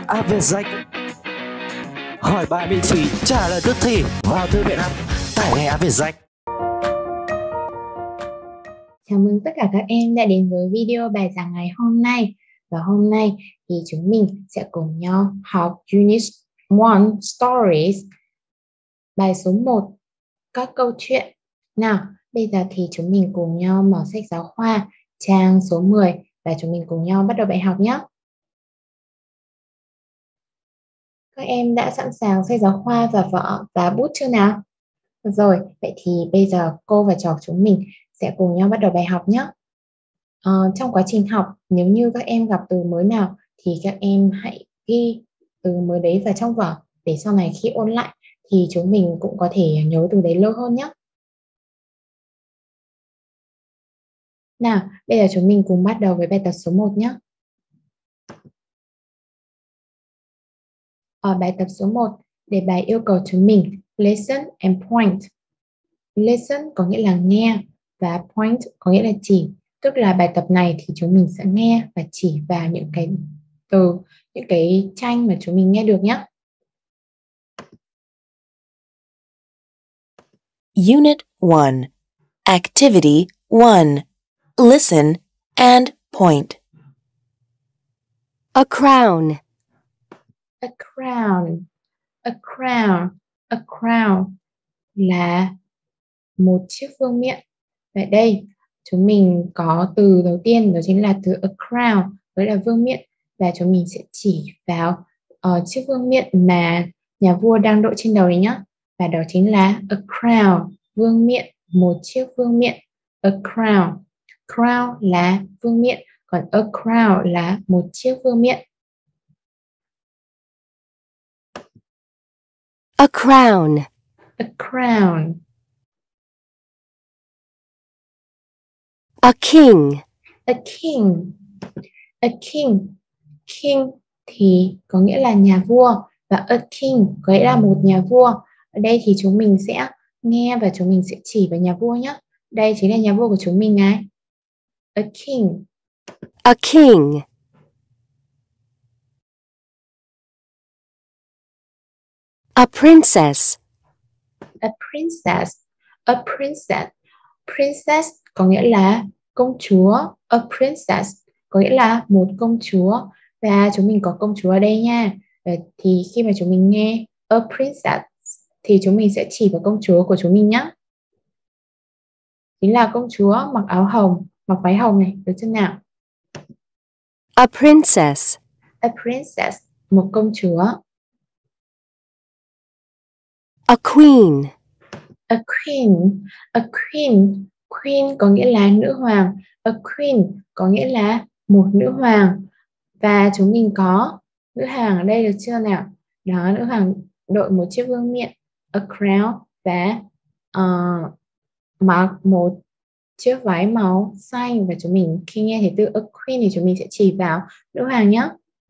app Việt Danh. Hỏi bài miễn phí, trả lời tức thì. Vào thư viện app, tải ngay app Việt Danh. Chào mừng tất cả các em đã đến với video bài giảng ngày hôm nay. Và hôm nay thì chúng mình sẽ cùng nhau học Unit 1 Stories. Bài số 1, các câu chuyện. Nào, bây giờ thì chúng mình cùng nhau mở sách giáo khoa trang số 10 và chúng mình cùng nhau bắt đầu bài học nhé. Các em đã sẵn sàng sách giáo khoa và vở và bút chưa nào? Rồi, vậy thì bây giờ cô và trò chúng mình sẽ cùng nhau bắt đầu bài học nhé. Trong quá trình học, nếu như các em gặp từ mới nào thì các em hãy ghi từ mới đấy vào trong vở để sau này khi ôn lại thì chúng mình cũng có thể nhớ từ đấy lâu hơn nhé. Nào, bây giờ chúng mình cùng bắt đầu với bài tập số 1 nhé. Ở bài tập số 1, đề bài yêu cầu chúng mình listen and point. Listen có nghĩa là nghe và point có nghĩa là chỉ. Tức là bài tập này thì chúng mình sẽ nghe và chỉ vào những cái từ, những cái tranh mà chúng mình nghe được nhé. Unit 1, Activity 1, Listen and point. A crown. A crown. A crown. A crown là một chiếc vương miện. Vậy đây, chúng mình có từ đầu tiên đó chính là từ a crown, với là vương miện, và chúng mình sẽ chỉ vào chiếc vương miện mà nhà vua đang đội trên đầu đấy nhá. Và đó chính là a crown, vương miện, một chiếc vương miện. A crown. Crown là vương miện, còn a crown là một chiếc vương miện. A crown. A crown. A king. A king. A king. King thì có nghĩa là nhà vua và a king có nghĩa là một nhà vua. Ở đây thì chúng mình sẽ nghe và chúng mình sẽ chỉ vào nhà vua nhé. Đây chính là nhà vua của chúng mình này. A king. A king. A princess. A princess. A princess. Princess có nghĩa là công chúa. A princess có nghĩa là một công chúa. Và chúng mình có công chúa ở đây nha. Thì khi mà chúng mình nghe a princess thì chúng mình sẽ chỉ vào công chúa của chúng mình nhé. Chính là công chúa mặc áo hồng, mặc váy hồng này, được chưa nào? A princess. A princess, một công chúa. A queen. A queen. A queen. Queen có nghĩa là nữ hoàng. A queen có nghĩa là một nữ hoàng. Và chúng mình có nữ hoàng ở đây, được chưa nào? Đó, nữ hoàng đội một chiếc vương miện, a crown, và mặc một chiếc váy màu xanh. Và chúng mình khi nghe thấy từ a queen thì chúng mình sẽ chỉ vào nữ hoàng nhé.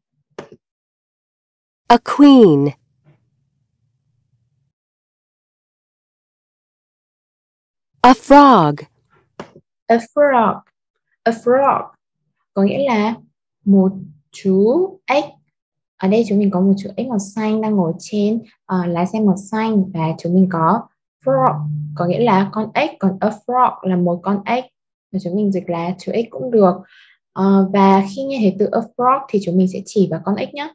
A queen. A frog. A frog. A frog có nghĩa là một chú ếch. Ở đây chúng mình có một chú ếch màu xanh đang ngồi trên lá sen màu xanh, và chúng mình có frog có nghĩa là con ếch, còn a frog là một con ếch, và chúng mình dịch là chú ếch cũng được. Và khi nghe thấy từ a frog thì chúng mình sẽ chỉ vào con ếch nhé.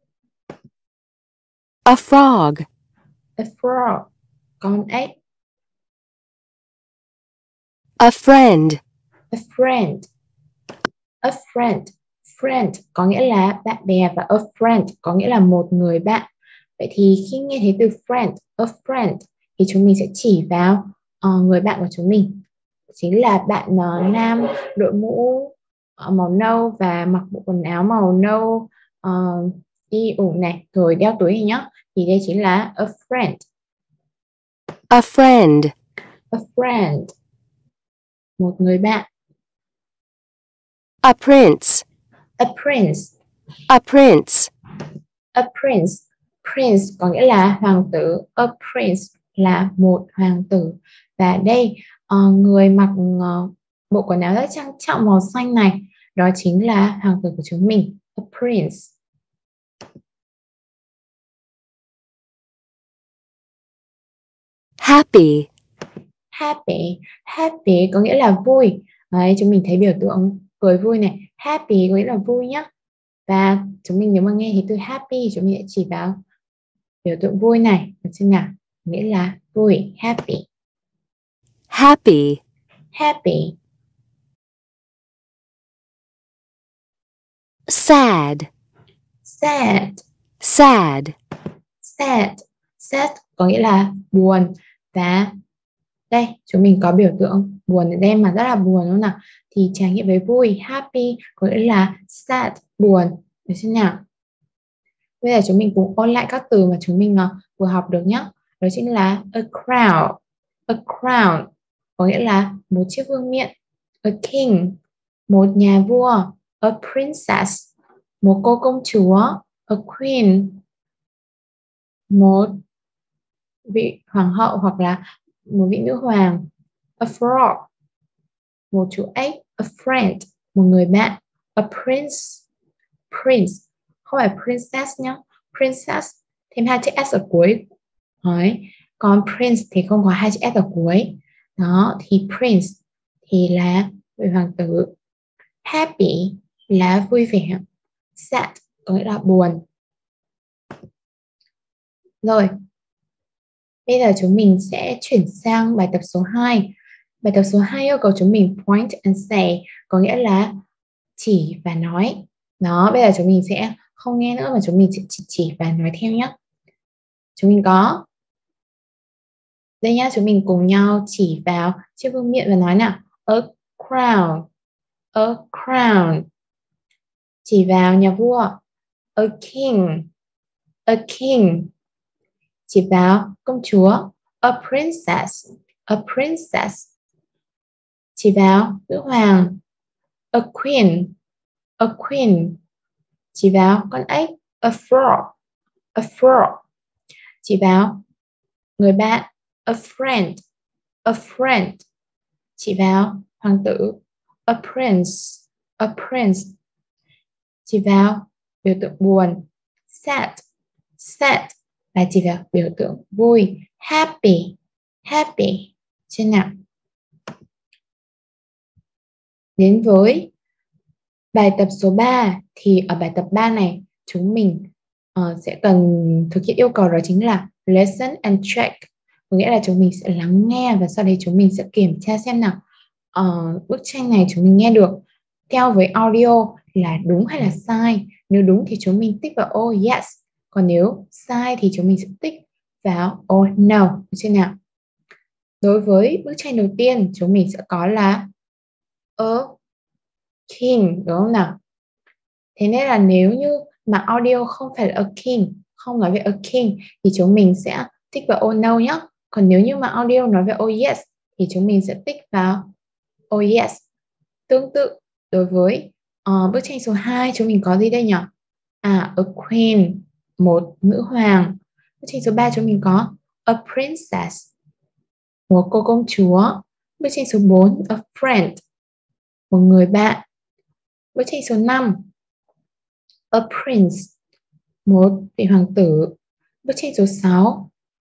A frog. A frog, con ếch. A friend. A friend. A friend. Friend có nghĩa là bạn bè, và a friend có nghĩa là một người bạn. Vậy thì khi nghe thấy từ friend, a friend, thì chúng mình sẽ chỉ vào người bạn của chúng mình. Chính là bạn nam đội mũ màu nâu và mặc bộ quần áo màu nâu, đi ủng này, rồi đeo túi này nhá. Thì đây chính là a friend. A friend. A friend, một người bạn. A prince. A prince. A prince. A prince. Prince có nghĩa là hoàng tử. A prince là một hoàng tử. Và đây người mặc bộ quần áo rất trang trọng màu xanh này, đó chính là hoàng tử của chúng mình, a prince. happy, Happy, happy có nghĩa là vui. Đấy, chúng mình thấy biểu tượng cười vui này. Happy có nghĩa là vui nhá. Và chúng mình nếu mà nghe thì từ happy, chúng mình sẽ chỉ vào biểu tượng vui này. Được chưa nào? Nghĩa là vui, happy. happy, Happy, sad, sad, sad, sad. Sad có nghĩa là buồn. Và đây, chúng mình có biểu tượng buồn ở đây mà rất là buồn đúng không nào? Thì trải nghiệm với vui, happy có nghĩa là sad, buồn. Được chưa nào? Bây giờ chúng mình cùng ôn lại các từ mà chúng mình vừa học được nhé. Đó chính là a crown. A crown có nghĩa là một chiếc vương miện. A king, một nhà vua. A princess, một cô công chúa. A queen, một vị hoàng hậu hoặc là một vị nữ hoàng. A frog, một chú ếch. A friend, một người bạn. A prince, prince không phải princess nhá. Princess thêm hai chữ s ở cuối. Đấy. Còn prince thì không có hai chữ s ở cuối. Đó, thì prince thì là vị hoàng tử. Happy là vui vẻ. Sad có nghĩa là buồn. Rồi, bây giờ chúng mình sẽ chuyển sang bài tập số 2. Bài tập số 2 yêu cầu chúng mình point and say, có nghĩa là chỉ và nói. Đó, bây giờ chúng mình sẽ không nghe nữa mà chúng mình sẽ chỉ và nói theo nhé. Chúng mình có đây nhá, chúng mình cùng nhau chỉ vào chiếc vương miện và nói nào. A crown, a crown. Chỉ vào nhà vua. A king, a king. Chỉ vào công chúa. A princess, a princess. Chỉ vào nữ hoàng. A queen, a queen. Chỉ vào con ếch. A frog, a frog. Chỉ vào người bạn. A friend, a friend. Chỉ vào hoàng tử. A prince, a prince. Chỉ vào biểu tượng buồn. Sad, sad. Và chỉ vào biểu tượng vui. Happy, happy. Trên nào. Đến với bài tập số 3 thì ở bài tập 3 này chúng mình sẽ cần thực hiện yêu cầu đó chính là listen and check. Có nghĩa là chúng mình sẽ lắng nghe và sau đấy chúng mình sẽ kiểm tra xem nào bức tranh này chúng mình nghe được theo với audio là đúng hay là sai. Nếu đúng thì chúng mình tích vào oh yes. Còn nếu sai thì chúng mình sẽ tích vào oh no. Được chưa nào? Đối với bức tranh đầu tiên chúng mình sẽ có là a king, đúng không nào? Thế nên là nếu như mà audio không phải là a king, không nói về a king thì chúng mình sẽ tích vào oh no nhé. Còn nếu như mà audio nói về oh yes thì chúng mình sẽ tích vào oh yes. Tương tự đối với bức tranh số 2 chúng mình có gì đây nhỉ? A queen, một nữ hoàng. Bức tranh số 3 chúng mình có a princess, một cô công chúa. Bức tranh số 4 a friend, một người bạn. Bức tranh số 5 a prince, một vị hoàng tử. Bức tranh số 6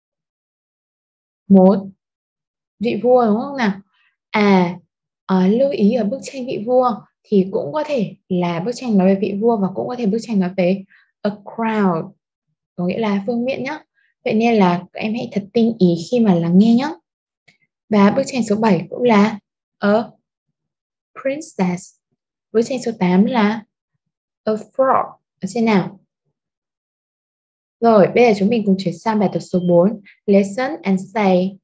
một vị vua, đúng không nào? Lưu ý ở bức tranh vị vua thì cũng có thể là bức tranh nói về vị vua và cũng có thể bức tranh nói về a crown, có nghĩa là vương miện nhé. Vậy nên là các em hãy thật tinh ý khi mà lắng nghe nhé. Và bức tranh số 7 cũng là a princess. Bức tranh số 8 là a frog. Ở trên nào? Rồi, bây giờ chúng mình cùng chuyển sang bài tập số 4. Listen and say.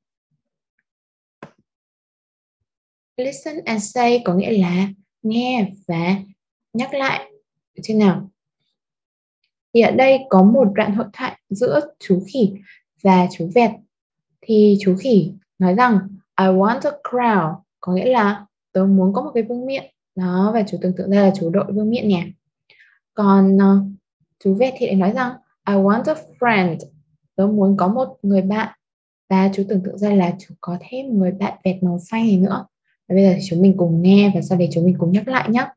Listen and say có nghĩa là nghe và nhắc lại. Được chưa nào? Thì ở đây có một đoạn hội thoại giữa chú khỉ và chú vẹt. Thì chú khỉ nói rằng I want a crown, có nghĩa là tớ muốn có một cái vương miện. Đó, và chú tưởng tượng ra là chú đội vương miện nhỉ. Còn chú vẹt thì lại nói rằng I want a friend, tớ muốn có một người bạn. Và chú tưởng tượng ra là chú có thêm một người bạn vẹt màu xanh này nữa. Và bây giờ chúng mình cùng nghe và sau đấy chúng mình cùng nhắc lại nhé.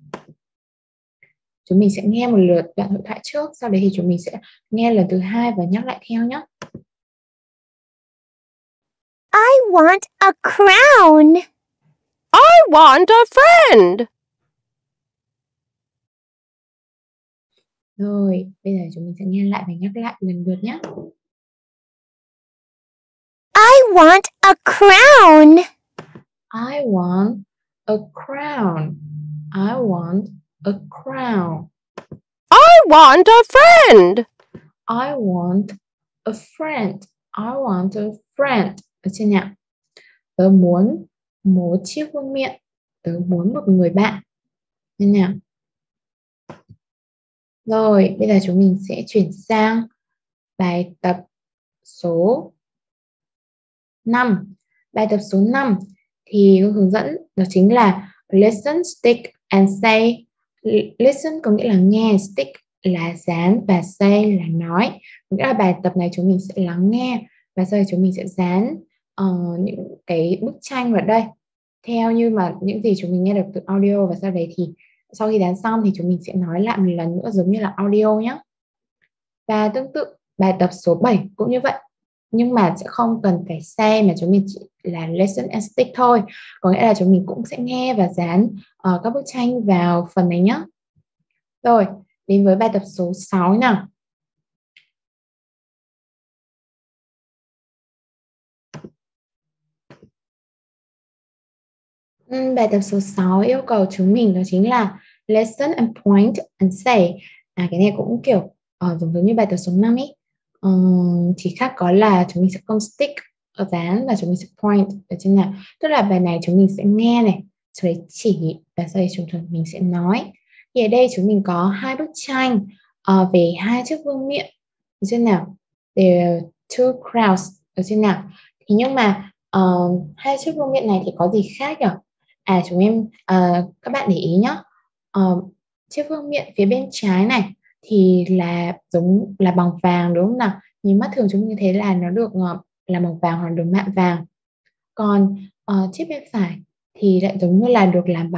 Chúng mình sẽ nghe một lượt đoạn hội thoại trước, sau đấy thì chúng mình sẽ nghe lần thứ 2 và nhắc lại theo nhé. I want a crown. I want a friend. Rồi, bây giờ chúng mình sẽ nghe lại và nhắc lại lần lượt nhé. I want a crown. I want a crown. I want a crown. I want a friend. I want a friend. I want a friend. Được chưa nhỉ? Tớ muốn một chiếc vương miện. Tớ muốn một người bạn. Như nào? Rồi, bây giờ chúng mình sẽ chuyển sang bài tập số 5. Bài tập số 5 thì hướng dẫn đó chính là listen, stick and say. Listen có nghĩa là nghe, stick là dán và say là nói. Nghĩa là bài tập này chúng mình sẽ lắng nghe và sau đó chúng mình sẽ dán những cái bức tranh vào đây theo như mà những gì chúng mình nghe được từ audio, và sau đấy thì sau khi dán xong thì chúng mình sẽ nói lại một lần nữa giống như là audio nhé. Và tương tự bài tập số 7 cũng như vậy, nhưng mà sẽ không cần phải say mà chúng mình chỉ là listen and stick thôi. Có nghĩa là chúng mình cũng sẽ nghe và dán các bức tranh vào phần này nhé. Rồi, đến với bài tập số 6 nào. Bài tập số 6 yêu cầu chúng mình đó chính là listen and point and say. Cái này cũng kiểu giống như bài tập số 5 ấy. Chỉ khác có là chúng mình sẽ không stick ở dán và chúng mình sẽ point ở trên nào. Tức là bài này chúng mình sẽ nghe này, sau đấy chỉ và sau đấy chúng mình sẽ nói. Thì ở đây chúng mình có hai bức tranh về hai chiếc vương miện ở trên nào. There are two crowns ở trên nào. Thì nhưng mà hai chiếc vương miện này thì có gì khác nhỉ? Chúng em các bạn để ý nhé. Chiếc vương miện phía bên trái này thì là giống là bằng vàng đúng không nào? Nhìn mắt thường chúng mình thấy là nó được là màu vàng hoặc được mạ vàng. Còn chiếc bên phải thì lại giống như là được làm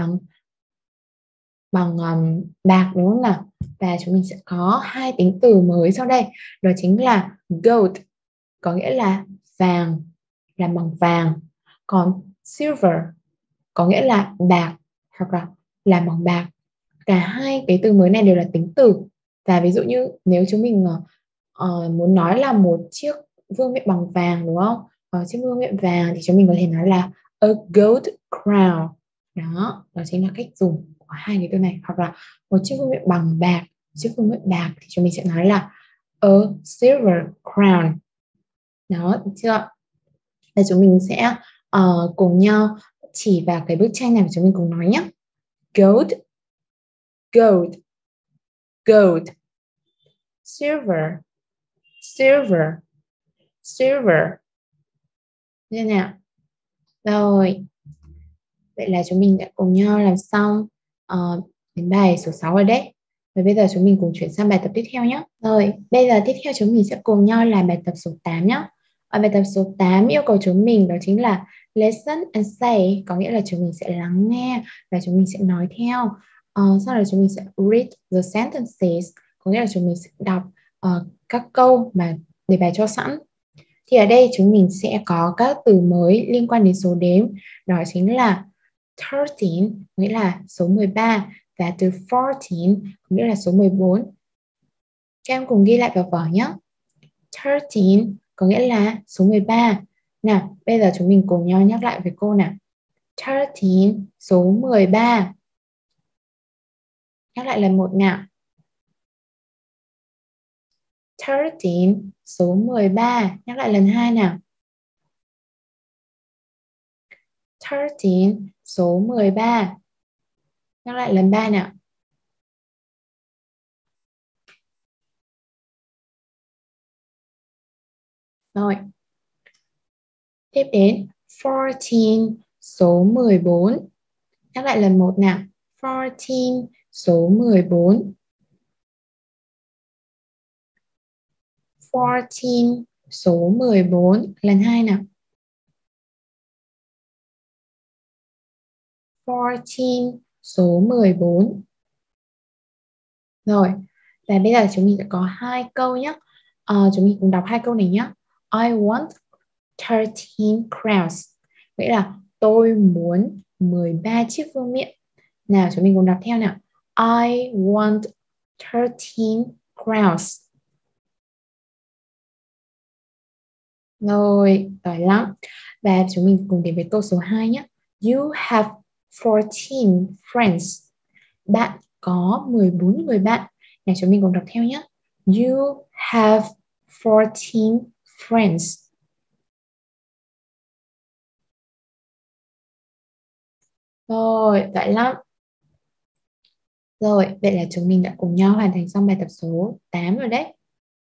bằng bạc đúng không nào? Và chúng mình sẽ có hai tính từ mới sau đây, đó chính là gold có nghĩa là vàng, làm bằng vàng, còn silver có nghĩa là bạc hoặc là làm bằng bạc. Cả hai cái từ mới này đều là tính từ. Và ví dụ như nếu chúng mình muốn nói là một chiếc vương miện bằng vàng đúng không? Chiếc vương miện vàng thì chúng mình có thể nói là a gold crown. Đó chính là cách dùng của hai cái từ này. Hoặc là một chiếc vương miện bằng bạc, chiếc vương miện bạc thì chúng mình sẽ nói là a silver crown. Đó, được chưa? Và chúng mình sẽ cùng nhau chỉ vào cái bức tranh này và chúng mình cùng nói nhé. Gold, gold, gold. Silver, silver, silver. Như nào? Rồi. Vậy là chúng mình đã cùng nhau làm xong đến bài số 6 rồi đấy. Và bây giờ chúng mình cùng chuyển sang bài tập tiếp theo nhé. Rồi, bây giờ tiếp theo chúng mình sẽ cùng nhau làm bài tập số 8 nhé. Ở bài tập số 8 yêu cầu chúng mình đó chính là listen and say, có nghĩa là chúng mình sẽ lắng nghe và chúng mình sẽ nói theo. Sau đó chúng mình sẽ read the sentences, có nghĩa là chúng mình sẽ đọc các câu mà đề bài cho sẵn. Thì ở đây chúng mình sẽ có các từ mới liên quan đến số đếm, đó chính là 13, nghĩa là số 13, và từ 14, nghĩa là số 14. Các em cùng ghi lại vào vở nhé. 13 có nghĩa là số 13. Nào, bây giờ chúng mình cùng nhau nhắc lại với cô nào. 13, số 13. Nhắc lại lần một nào. 13, số 13. Nhắc lại lần hai nào. 13, số 13. Nhắc lại lần ba nào. Rồi. Tiếp đến 14, số 14. Nhắc lại lần một nào. 14, số 14. 14, số 14. Lần hai nào. 14, số 14. Rồi. Và bây giờ chúng mình sẽ có hai câu nhé. Chúng mình cùng đọc hai câu này nhé. I want 13 crowns. Nghĩa là tôi muốn 13 chiếc vương miện. Nào chúng mình cùng đọc theo nào. I want 13 crowns. Rồi, giỏi lắm. Và chúng mình cùng đến với câu số 2 nhé. You have 14 friends. Bạn có 14 người bạn. Này chúng mình cùng đọc theo nhé. You have 14 friends. Rồi, giỏi lắm. Rồi, vậy là chúng mình đã cùng nhau hoàn thành xong bài tập số 8 rồi đấy.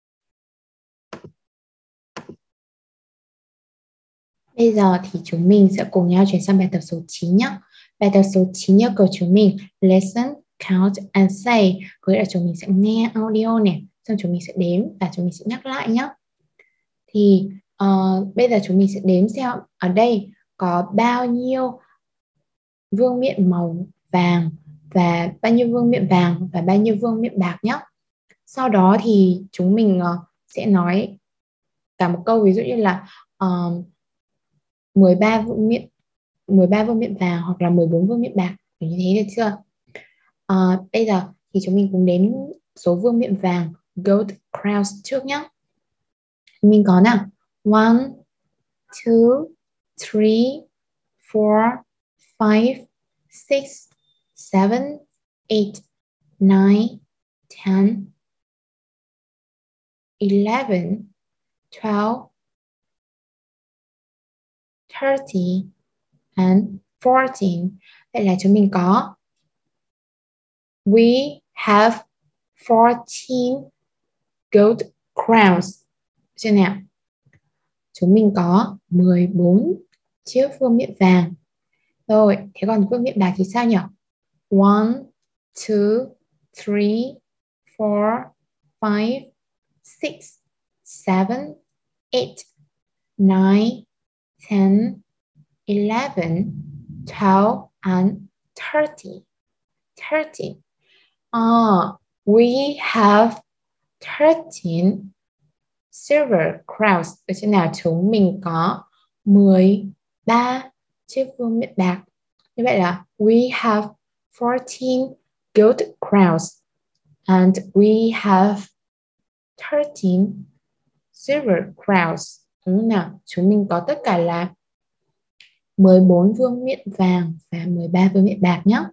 Bây giờ thì chúng mình sẽ cùng nhau chuyển sang bài tập số 9 nhé. Bài tập số 9 yêu cầu chúng mình listen, count and say. Có nghĩa là chúng mình sẽ nghe audio này, xong chúng mình sẽ đếm và chúng mình sẽ nhắc lại nhé. Thì bây giờ chúng mình sẽ đếm xem ở đây có bao nhiêu vương miện màu vàng và bao nhiêu vương miện vàng và bao nhiêu vương miện bạc nhé. Sau đó thì chúng mình sẽ nói cả một câu, ví dụ như là 13 vương miện vàng hoặc là 14 vương miện bạc, kiểu như thế được chưa? Bây giờ thì chúng mình cùng đến số vương miện vàng gold crowns trước nhé. Mình có nào 1, 2, 3, 4, 5, 6, 7, 8, 9, 10, 11, 12, 30 and 14. Vậy là chúng mình có we have 14 gold crowns. Chưa nào? Chúng mình có 14 chiếc vương miện vàng. Rồi, thế còn vương miện bạc thì sao nhỉ? 1, 2, 3, 4, 5, 6, 7, 8, 9, 10, 11, 12 and 30. 30. We have 13 silver crowns. Ở trên nào chúng mình có 13 chiếc vương miện bạc. Như vậy là we have 14 gold crowns and we have 13 silver crowns. Đúng không nào? Chúng mình có tất cả là 14 vương miện vàng và 13 vương miện bạc nhé.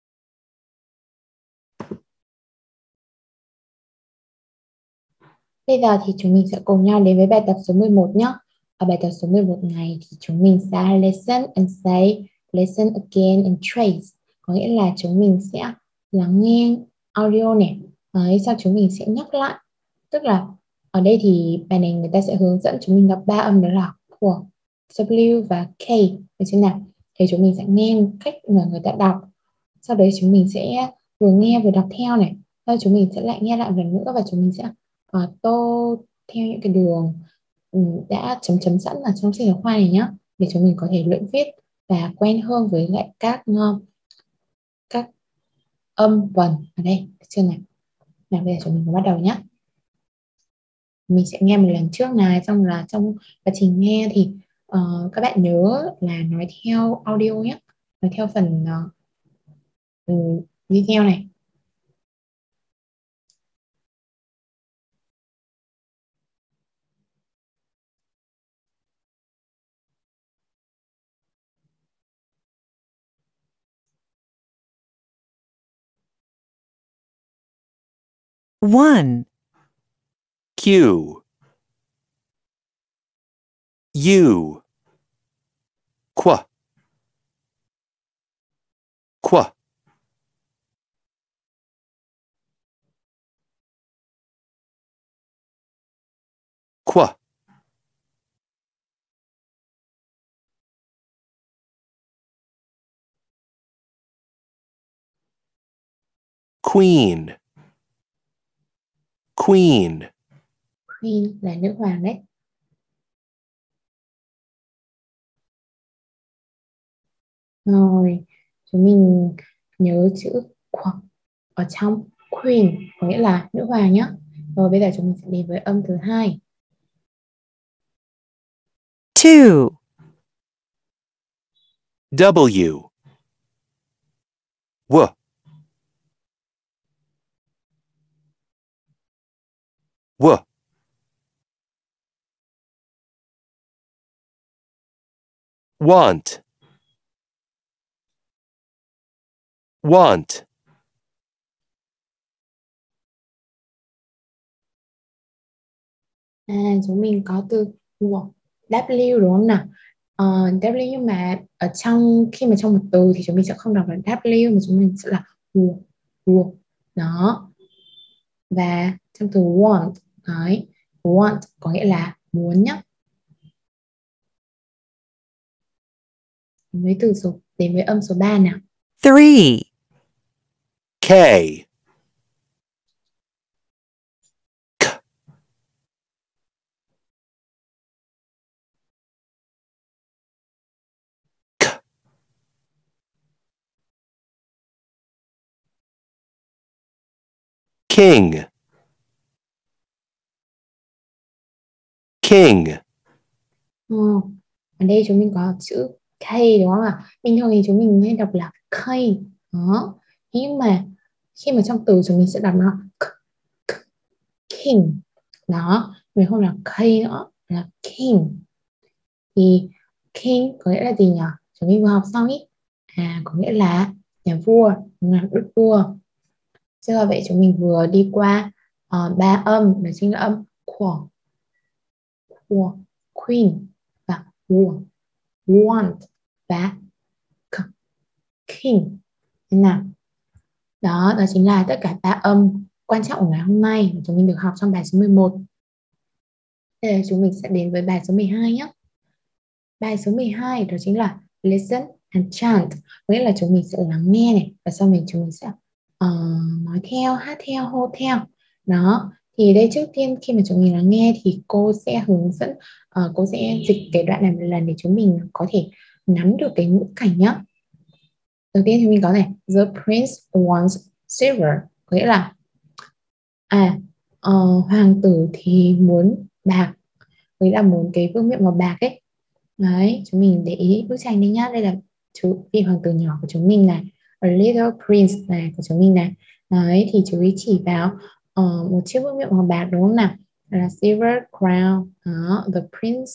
Bây giờ thì chúng mình sẽ cùng nhau đến với bài tập số 11 nhé. Ở bài tập số 11 này thì chúng mình sẽ listen and say, listen again and trace. Có nghĩa là chúng mình sẽ lắng nghe audio này. Sau chúng mình sẽ nhắc lại. Tức là ở đây thì bài này người ta sẽ hướng dẫn chúng mình đọc 3 âm, đó là của W và K. Được chưa nào? Thì chúng mình sẽ nghe cách mà người ta đọc. Sau đấy chúng mình sẽ vừa nghe vừa đọc theo này. Sau chúng mình sẽ lại nghe lại lần nữa và chúng mình sẽ tô theo những cái đường đã chấm sẵn ở trong sách giáo khoa này nhé, để chúng mình có thể luyện viết và quen hơn với lại các âm vần ở đây. Được chưa này? Nào bây giờ chúng mình bắt đầu nhé. Mình sẽ nghe một lần trước này, xong là trong quá trình nghe thì các bạn nhớ là nói theo audio nhé, nói theo phần video này. One. Q. U. Qu. Qu. Qu. Queen. Queen. Queen là nữ hoàng đấy. Rồi, chúng mình nhớ chữ quote ở trong Queen, có nghĩa là nữ hoàng nhé. Rồi bây giờ chúng mình sẽ đến với âm thứ hai. T. 2, W. W. W. Want. Want. Chúng mình có từ W đúng không nào? W nhưng mà ở trong khi mà trong một từ thì chúng mình sẽ không đọc là W mà chúng mình sẽ là W. Đó. Và trong từ want, đấy, want có nghĩa là muốn nhé. Với từ số đến với âm số 3 nào. 3, K. King. King. Ở đây chúng mình có chữ K đúng không ạ? Bình thường thì chúng mình hay đọc là K. Đó. Nhưng mà khi mà trong từ chúng mình sẽ đọc nó King. Đó. Mình không là K nữa, là King. Thì King có nghĩa là gì nhỉ? Chúng mình vừa học xong ý. Có nghĩa là nhà vua, là đức vua. Chưa vậy chúng mình vừa đi qua 3 âm, đó chính là âm quo, queen và war, want và king. Thế nào? Đó chính là tất cả 3 âm quan trọng của ngày hôm nay mà chúng mình được học trong bài số 11. Bây giờ chúng mình sẽ đến với bài số 12 nhé. Bài số 12 đó chính là listen and chant. Nghĩa là chúng mình sẽ lắng nghe này và sau mình chúng mình sẽ nói theo, hát theo, hô theo. Đó, thì đây trước tiên khi mà chúng mình lắng nghe thì cô sẽ hướng dẫn, cô sẽ dịch cái đoạn này một lần để chúng mình có thể nắm được cái ngữ cảnh nhé. Đầu tiên thì mình có này, the prince wants silver, có nghĩa là hoàng tử thì muốn bạc, nghĩa là muốn cái vương miện màu bạc ấy. Đấy, chúng mình để ý bức tranh đây nhá. Đây là chú vị hoàng tử nhỏ của chúng mình này, a little prince này của chúng mình này. Đấy, thì chú ý chỉ vào một chiếc vương miện màu bạc đúng không nào? Là silver crown. Đó, the prince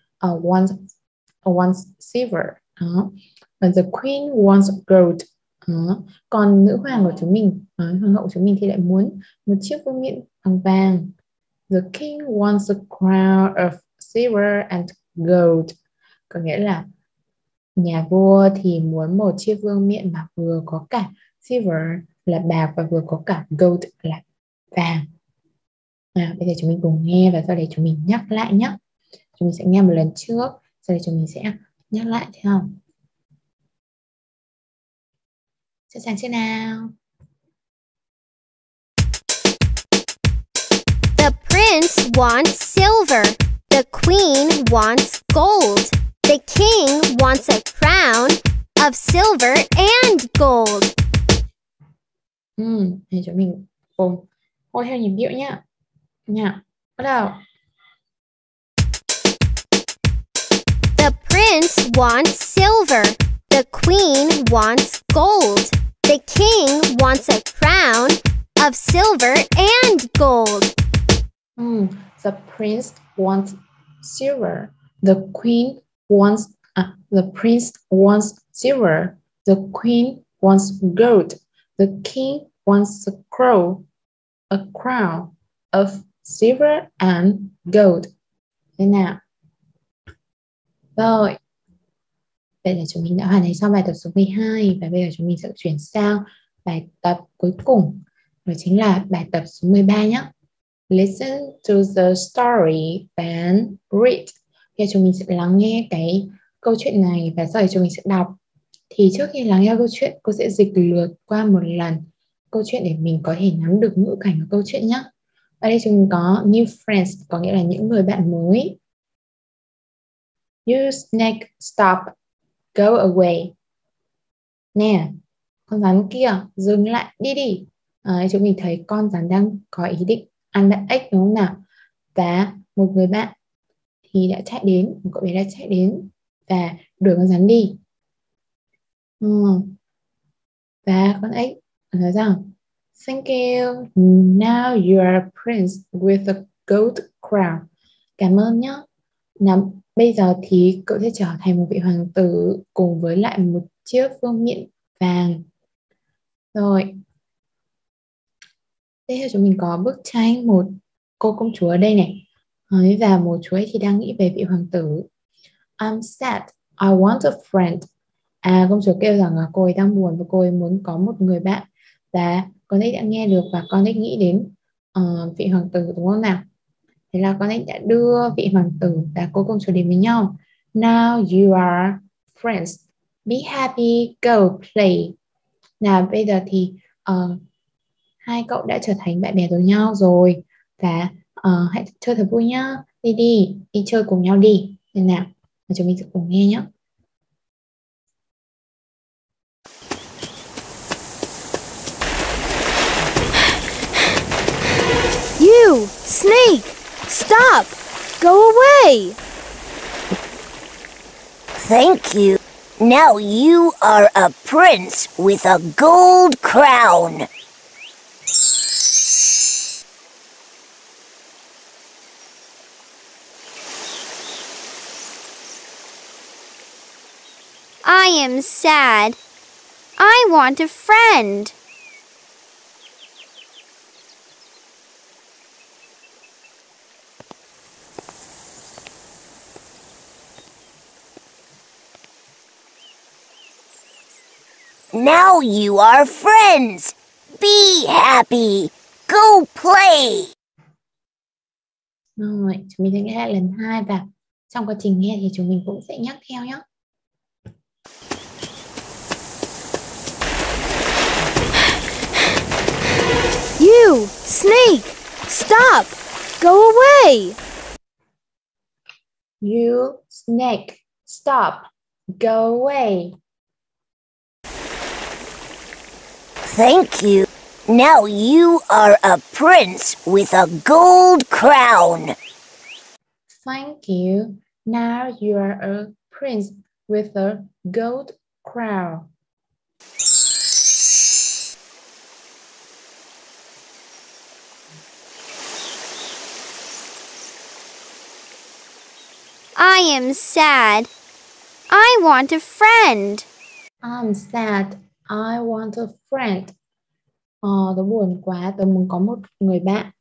wants silver. Đó. And the queen wants gold. Đó. Còn nữ hoàng của chúng mình, hoàng hậu của chúng mình thì lại muốn một chiếc vương miện bằng vàng. The king wants a crown of silver and gold. Có nghĩa là nhà vua thì muốn một chiếc vương miện mà vừa có cả silver là bạc và vừa có cả gold là vàng. Bây giờ chúng mình cùng nghe và sau đấy chúng mình nhắc lại nhé. Chúng mình sẽ nghe một lần trước, sau đấy chúng mình sẽ nhắc lại thấy không? Sẵn sàng chưa nào? The prince wants silver. The queen wants gold. The king wants a crown of silver and gold. Thì chúng mình cùng hô theo nhịp điệu nhá. Bắt đầu. The prince wants silver. The queen wants gold. The king wants a crown of silver and gold. The prince wants silver. The queen wants the prince wants silver. The queen wants gold. The king wants a crown of silver and gold. Thế nào? Rồi. Vậy là chúng mình đã hoàn thành xong bài tập số 12 và bây giờ chúng mình sẽ chuyển sang bài tập cuối cùng. Đó chính là bài tập số 13 nhé. Listen to the story and read. Thì chúng mình sẽ lắng nghe cái câu chuyện này và sau đó chúng mình sẽ đọc. Thì trước khi lắng nghe câu chuyện, cô sẽ dịch lượt qua một lần câu chuyện để mình có thể nắm được ngữ cảnh của câu chuyện nhé. Ở đây chúng mình có new friends, có nghĩa là những người bạn mới. You snake stop, go away. Nè, con rắn kia, dừng lại, đi đi. Chúng mình thấy con rắn đang có ý định ăn bạn ếch đúng không nào? Và một người bạn thì đã chạy đến, một cậu bé đã chạy đến và đuổi con rắn đi. Và con ếch nói rằng thank you, now you are a prince with a gold crown. Cảm ơn nhé. Nào, bây giờ thì cậu sẽ trở thành một vị hoàng tử cùng với lại một chiếc vương miện vàng. Rồi. Tiếp theo chúng mình có bức tranh một cô công chúa ở đây này. Và một chú ấy thì đang nghĩ về vị hoàng tử. I'm sad, I want a friend. Công chúa kêu rằng là cô ấy đang buồn và cô ấy muốn có một người bạn. Và con ếch đã nghe được và con ếch nghĩ đến vị hoàng tử, đúng không nào? Thế là con ếch đã đưa vị hoàng tử và cô công chúa đến với nhau. Now you are friends. Be happy, go play. Nào bây giờ thì hai cậu đã trở thành bạn bè với nhau rồi. Và hãy chơi thật vui nhá. Đi chơi cùng nhau đi. Nên nào, chúng mình sẽ cùng nghe nhé. You, snake, stop! Go away! Thank you. Now you are a prince with a gold crown. I am sad. I want a friend. Now you are friends. Be happy. Go play. Rồi, chúng mình sẽ nghe lại lần 2 và trong quá trình nghe thì chúng mình cũng sẽ nhắc theo nhé. You, snake, stop! Go away! You, snake, stop! Go away! Thank you. Now you are a prince with a gold crown. Thank you. Now you are a prince with a gold crown. I am sad. I want a friend. I'm sad. I want a friend. Tớ buồn quá, tớ muốn có một người bạn.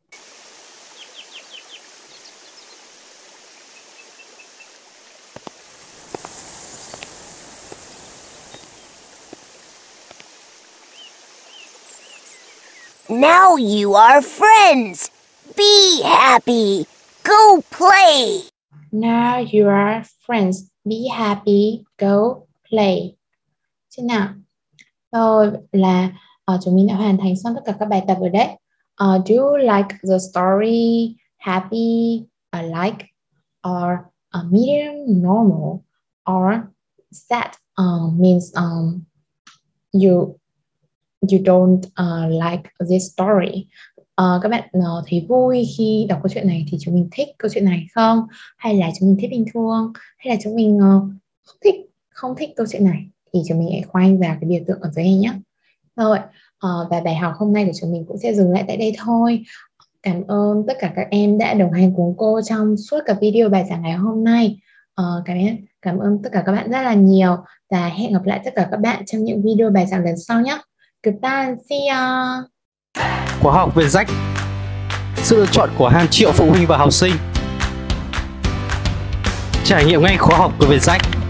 Now you are friends. Be happy. Go play. Now you are friends. Be happy. Go play. Thế nào? Rồi là chúng mình đã hoàn thành xong tất cả các bài tập rồi đấy. Do you like the story? Happy, like, or medium, normal, or sad means you don't like this story. Các bạn thấy vui khi đọc câu chuyện này thì chúng mình thích câu chuyện này không? Hay là chúng mình thích bình thường? Hay là chúng mình không thích câu chuyện này? Thì chúng mình hãy khoanh vào cái biểu tượng ở dưới này nhé. Rồi, và bài học hôm nay của chúng mình cũng sẽ dừng lại tại đây thôi. Cảm ơn tất cả các em đã đồng hành cùng cô trong suốt cả video bài giảng ngày hôm nay. Cảm ơn tất cả các bạn rất là nhiều. Và hẹn gặp lại tất cả các bạn trong những video bài giảng lần sau nhé. Goodbye, see ya. Khóa học về rách, sự lựa chọn của hàng triệu phụ huynh và học sinh. Trải nghiệm ngay khóa học của Vietjet.